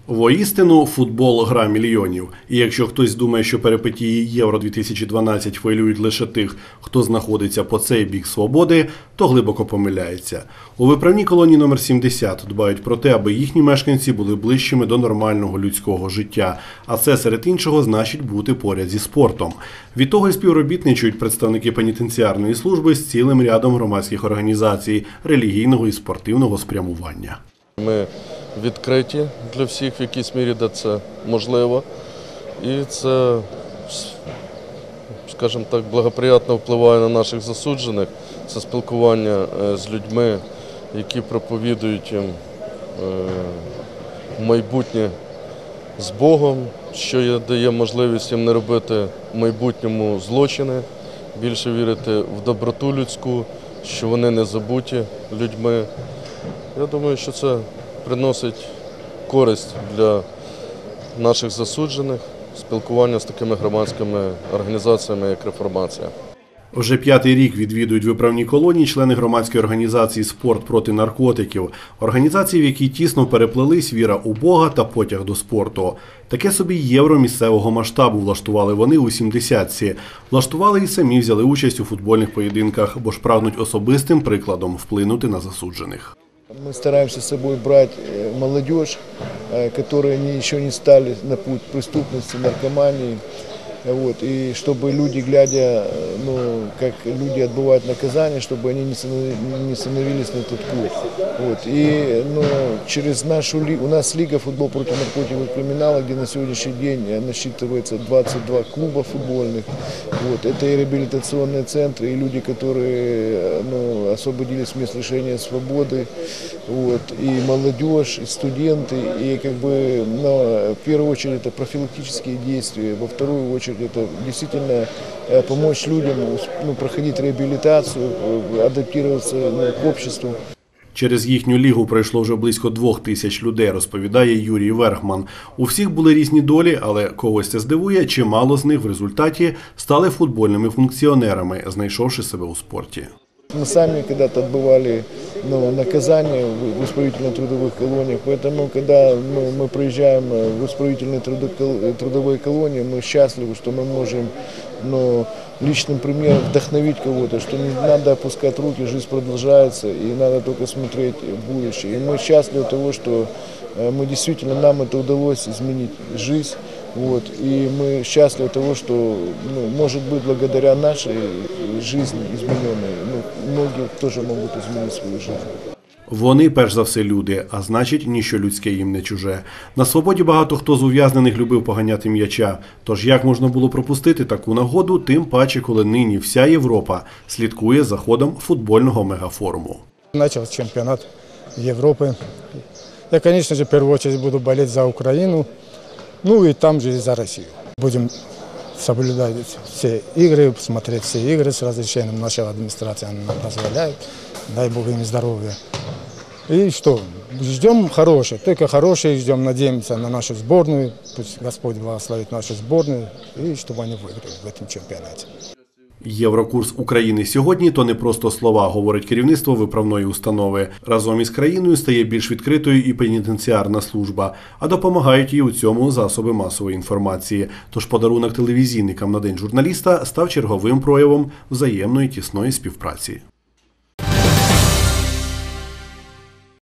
Воістину, футбол – гра мільйонів. І якщо хтось думає, що перипетії Євро-2012 хвилюють лише тих, хто знаходиться по цей бік свободи, то глибоко помиляється. У виправній колонії номер 70 дбають про те, аби їхні мешканці були ближчими до нормального людського життя. А це, серед іншого, значить бути поряд зі спортом. Від того й співробітничають представники пенітенціарної служби з цілим рядом громадських організацій релігійного і спортивного спрямування. Ми відкриті для всіх в якійсь мірі, де це можливо. І це, скажімо так, благоприятно впливає на наших засуджених. Це спілкування з людьми, які проповідують їм майбутнє з Богом, що дає можливість їм не робити в майбутньому злочини, більше вірити в доброту людську, що вони не забуті людьми. Я думаю, що це приносить користь для наших засуджених, спілкування з такими громадськими організаціями, як Реформація. Вже 5-й рік відвідують виправні колонії члени громадської організації «Спорт проти наркотиків». Організації, в якій тісно переплелись віра у Бога та потяг до спорту. Таке собі євро місцевого масштабу влаштували вони у 70-ці. Влаштували і самі взяли участь у футбольних поєдинках, бо ж прагнуть особистим прикладом вплинути на засуджених. Мы стараемся с собой брать молодежь, которые еще не стали на путь преступности, наркомании. Вот, и чтобы люди, глядя, как люди отбывают наказание, чтобы они не становились на этот путь. Вот, и через нашу у нас лига «Футбол против наркотиков и криминала», где на сегодняшний день насчитывается 22 клуба футбольных. Вот, это и реабилитационные центры, и люди, которые освободились с мест лишения свободы, вот, и молодежь, и студенты. И в первую очередь это профилактические действия, во вторую очередь это действительно помочь людям проходить реабилитацию, адаптироваться к обществу. Через їхню лігу пройшло вже близько 2000 людей, розповідає Юрій Верхман. У всіх були різні долі, але когось це здивує, чимало з них в результаті стали футбольними функціонерами, знайшовши себе у спорті. Мы сами когда-то отбывали наказание в исправительно-трудовых колониях, поэтому, когда мы приезжаем в исправительные трудовые колонии, мы счастливы, что мы можем личным примером вдохновить кого-то, что не надо опускать руки, жизнь продолжается, и надо только смотреть в будущее. И мы счастливы от того, что мы действительно, нам это удалось изменить жизнь. Вот, и мы счастливы от того, что, может быть, благодаря нашей жизни измененной, многие тоже могут изменить свою жизнь. Вони, перш за все, люди, а значить, ніщо людське їм не чуже. На свободі багато хто з ув'язнених любив поганяти м'яча. Тож як можна було пропустити таку нагоду, тим паче, коли нині вся Європа слідкує за ходом футбольного мегафоруму. Почався чемпіонат Європи. Я, звісно ж, в першу чергу буду болеть за Україну. И там же и за Россию. Будем соблюдать все игры, смотреть все игры с разрешением нашей администрации, она нам позволяет. Дай Бог им здоровья. И что, ждем хорошее, только хорошее ждем, надеемся на нашу сборную. Пусть Господь благословит нашу сборную, и чтобы они выиграли в этом чемпионате. Єврокурс України сьогодні – то не просто слова, говорить керівництво виправної установи. Разом із країною стає більш відкритою і пенітенціарна служба, а допомагають їй у цьому засоби масової інформації. Тож подарунок телевізійникам на День журналіста став черговим проявом взаємної тісної співпраці.